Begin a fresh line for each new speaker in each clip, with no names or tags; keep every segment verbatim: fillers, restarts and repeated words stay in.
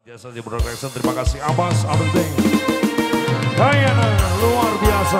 Biasa di Production, terima kasih Abbas, Abdeng, Diana, luar biasa.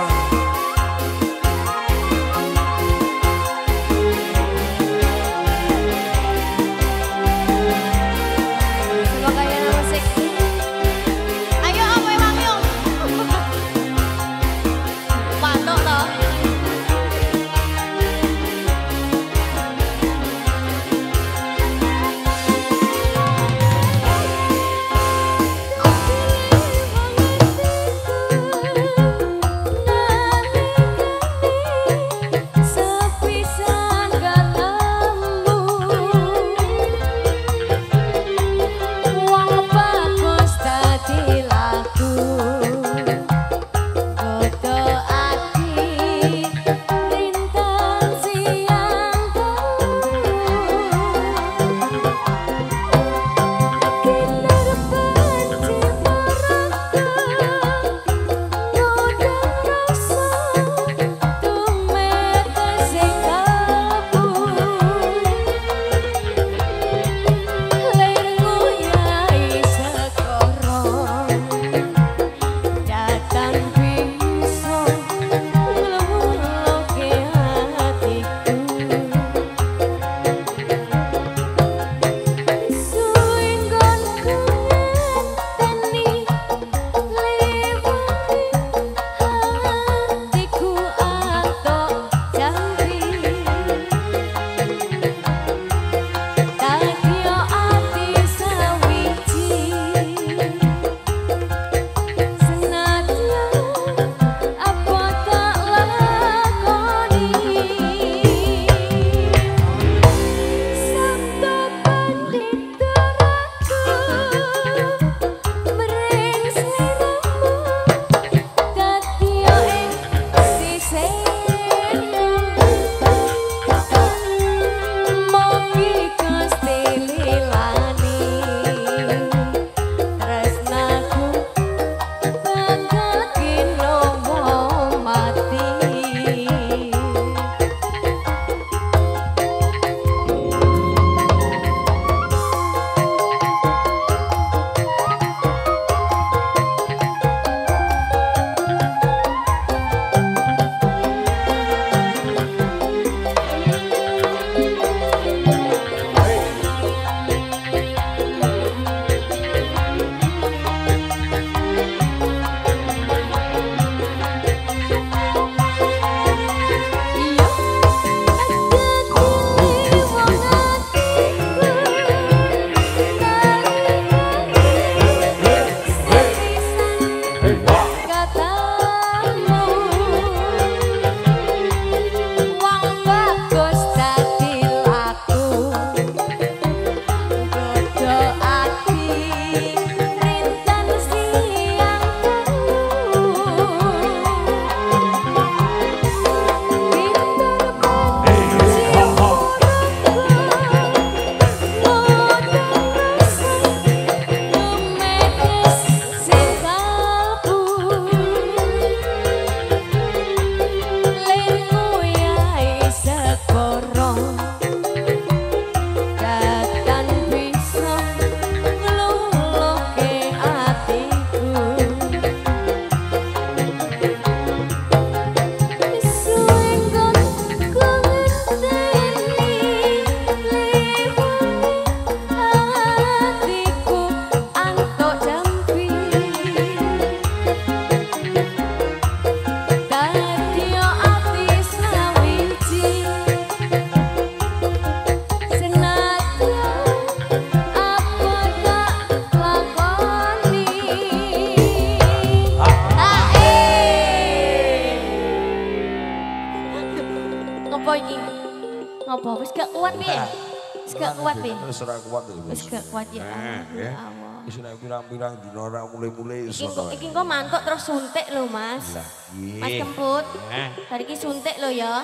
Ngopo wis gak kuat piye? Wis gak kuat piye?
Wis ora kuat lho.
Wis gak kuat ya.
Ya. Wis nek pirang-pirang dina ora mulai-mulai iso.
Iki kok mantuk terus suntik lho, Mas. Mas Kemput. Hari iki suntik lho ya.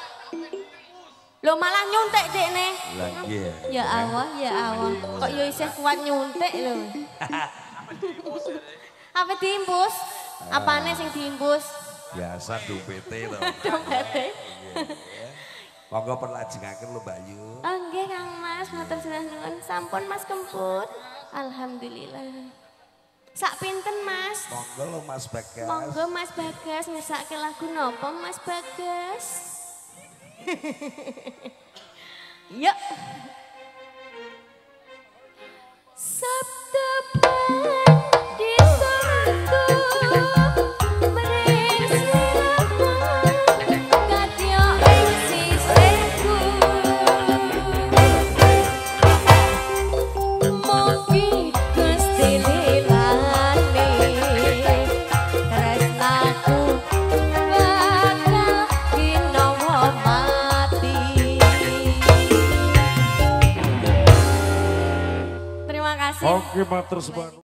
Lho malah nyuntik dekne.
Lah iya.
Ya Allah, ya Allah. Kok yo isih kuat nyuntik lho. Apa diimbus? Apane sing diimbus?
Biasa dompete to.
Dompete.
Monggo perlajengaken lho Mbak Yu.
Oh nggih Kang Mas, matur nuwun. Sampun Mas Kemput. Alhamdulillah. Sak pinten Mas?
Monggo lo Mas Bagas.
Monggo Mas Bagas ngesake lagu nopo Mas Bagas? Yuk. Sabda di sorongku bersiramu kadya ing sisihku mugi Gusti lilane tresnaku bakal ginawa mati. Terima kasih.
Oke, matur suwun.